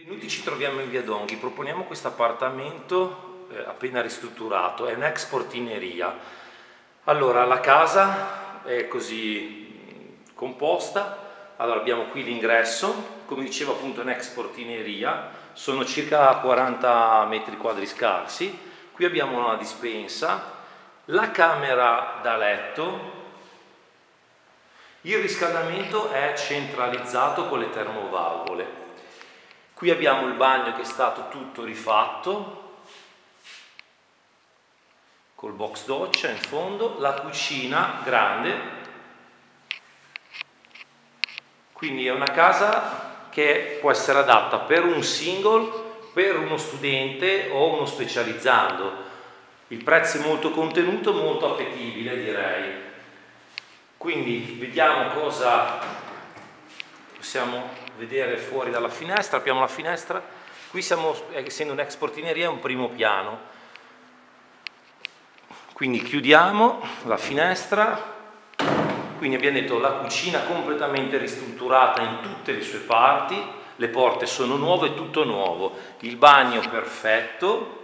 Benvenuti, ci troviamo in via Donghi. Proponiamo questo appartamento appena ristrutturato, è un'ex portineria. Allora, la casa è così composta. Allora, abbiamo qui l'ingresso, come dicevo appunto è un'ex portineria, sono circa 40 metri quadri scarsi. Qui abbiamo una dispensa, la camera da letto. Il riscaldamento è centralizzato con le termovalvole. Qui abbiamo il bagno che è stato tutto rifatto, col box doccia in fondo, la cucina grande, quindi è una casa che può essere adatta per un single, per uno studente o uno specializzando. Il prezzo è molto contenuto, molto appetibile direi. Quindi vediamo cosa possiamo vedere fuori dalla finestra. Apriamo la finestra. Qui siamo, essendo un'ex portineria, è un primo piano, quindi chiudiamo la finestra. Quindi abbiamo detto la cucina completamente ristrutturata in tutte le sue parti, le porte sono nuove, tutto nuovo, il bagno perfetto.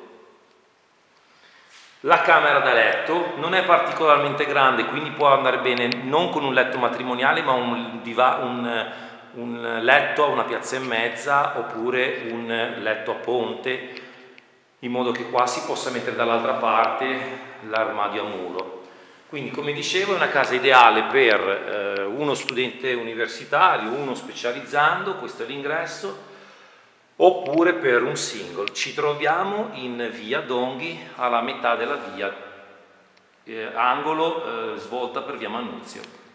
La camera da letto non è particolarmente grande, quindi può andare bene non con un letto matrimoniale, ma un letto a una piazza e mezza, oppure un letto a ponte, in modo che qua si possa mettere dall'altra parte l'armadio a muro. Quindi, come dicevo, è una casa ideale per uno studente universitario, uno specializzando, questo è l'ingresso, oppure per un single. Ci troviamo in via Donghi, alla metà della via, angolo svolta per via Manuzio.